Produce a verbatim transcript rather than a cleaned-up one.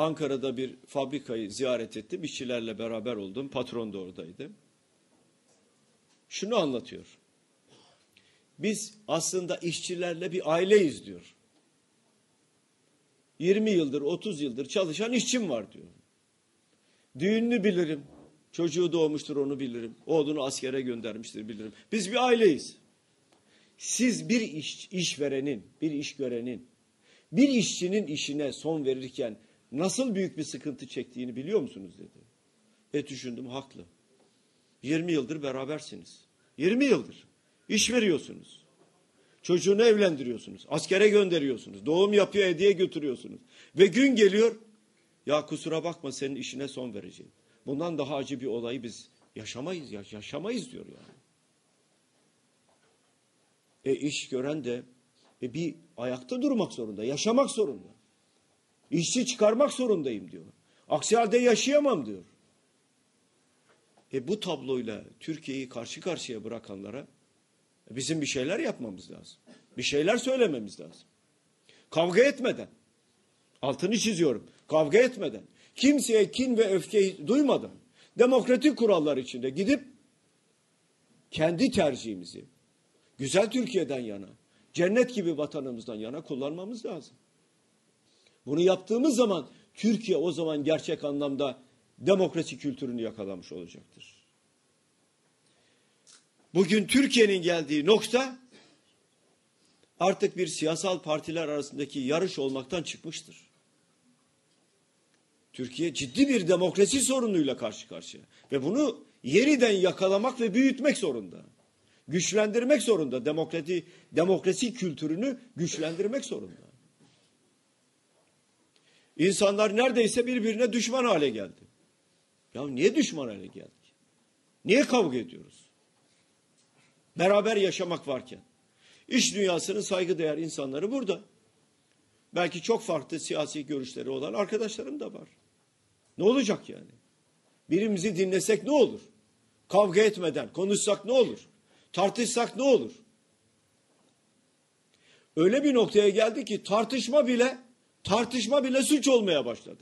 Ankara'da bir fabrikayı ziyaret ettim. İşçilerle beraber oldum. Patron da oradaydı. Şunu anlatıyor. Biz aslında işçilerle bir aileyiz diyor. yirmi yıldır, otuz yıldır çalışan işçim var diyor. Düğününü bilirim. Çocuğu doğmuştur, onu bilirim. Oğlunu askere göndermiştir, bilirim. Biz bir aileyiz. Siz bir iş, işverenin, bir işgörenin, bir işçinin işine son verirken nasıl büyük bir sıkıntı çektiğini biliyor musunuz dedi. E düşündüm, haklı. yirmi yıldır berabersiniz. yirmi yıldır iş veriyorsunuz. Çocuğunu evlendiriyorsunuz. Askere gönderiyorsunuz. Doğum yapıyor, hediye götürüyorsunuz. Ve gün geliyor, ya kusura bakma senin işine son vereceğim. Bundan daha acı bir olayı biz yaşamayız, yaşamayız diyor yani. E iş gören de e bir ayakta durmak zorunda, yaşamak zorunda. İşçi çıkarmak zorundayım diyor. Aksi halde yaşayamam diyor. E bu tabloyla Türkiye'yi karşı karşıya bırakanlara bizim bir şeyler yapmamız lazım. Bir şeyler söylememiz lazım. Kavga etmeden, altını çiziyorum, kavga etmeden, kimseye kin ve öfkeyi duymadan, demokratik kurallar içinde gidip kendi tercihimizi güzel Türkiye'den yana, cennet gibi vatanımızdan yana kullanmamız lazım. Bunu yaptığımız zaman Türkiye o zaman gerçek anlamda demokrasi kültürünü yakalamış olacaktır. Bugün Türkiye'nin geldiği nokta artık bir siyasal partiler arasındaki yarış olmaktan çıkmıştır. Türkiye ciddi bir demokrasi sorunuyla karşı karşıya ve bunu yeniden yakalamak ve büyütmek zorunda. Güçlendirmek zorunda. Demokrasi, demokrasi kültürünü güçlendirmek zorunda. İnsanlar neredeyse birbirine düşman hale geldi. Ya niye düşman hale geldik? Niye kavga ediyoruz? Beraber yaşamak varken. İş dünyasının saygıdeğer insanları burada. Belki çok farklı siyasi görüşleri olan arkadaşlarım da var. Ne olacak yani? Birimizi dinlesek ne olur? Kavga etmeden konuşsak ne olur? Tartışsak ne olur? Öyle bir noktaya geldi ki tartışma bile tartışma bile suç olmaya başladı.